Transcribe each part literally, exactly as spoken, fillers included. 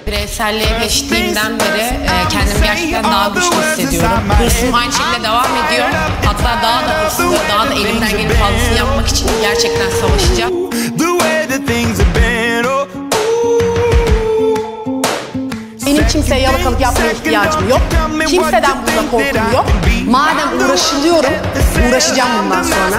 Bireyselliğe geçtiğimden beri e, kendimi gerçekten daha güçlü hissediyorum. Hırsım aynı şekilde devam ediyor. Hatta daha da hırslı, daha da elimden gelip fazlasını yapmak için gerçekten savaşacağım. Benim kimseye yalakalık yapmaya ihtiyacım yok. Kimseden burada korkum yok. Madem uğraşılıyorum, uğraşacağım bundan sonra.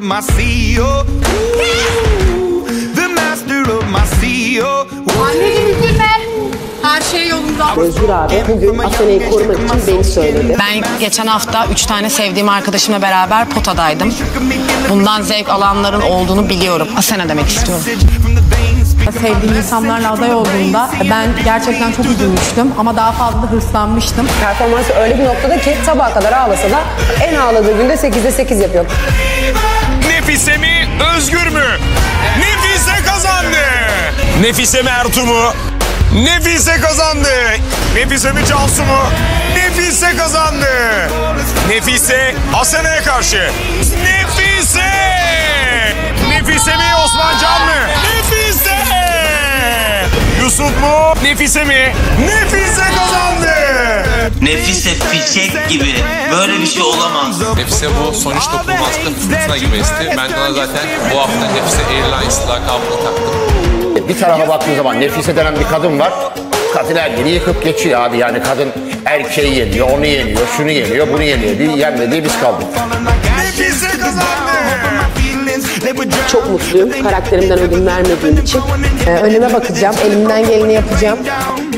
Anneciğim üzülme. Her şey yolunda. Özgür abi bugün Asena'yı korumak için beni söyledi. Ben geçen hafta üç tane sevdiğim arkadaşımla beraber potadaydım. Bundan zevk alanların olduğunu biliyorum. Asena demek istiyorum. Sevdiğim insanlarla aday olduğunda ben gerçekten çok üzülmüştüm ama daha fazla da hırslanmıştım. Performansı öyle bir noktada ki sabaha kadar ağlasa da en ağladığı günde sekizde sekiz yapıyor. Nefise mi, Özgür mü? Nefise kazandı. Nefise mi, Ertuğ mu? Nefise kazandı. Nefise mi, Cansu mu? Nefise kazandı. Nefise Asena'ya karşı. Nefise! Nefise mi, Osmancan mı? Nefise! Yusuf mu? Nefise mi? Nefise kazandı. Nefise fişek gibi. Böyle bir şey olamaz. Nefise bu sonuç dokunulmazlık fırtına gibi esti. Ben de ona zaten bu hafta Nefise Airlines lakabını taktım. Bir tarafa baktığın zaman Nefise denen bir kadın var. Kadın erkeğini yıkıp geçiyor abi. Yani kadın erkeği yeniyor, onu yeniyor, şunu yeniyor, bunu yeniyor. Bir yenmediği biz kaldık. Nefise kazandı. Çok mutluyum karakterimden ödün vermediğim için. Ee, önüme bakacağım, elimden geleni yapacağım.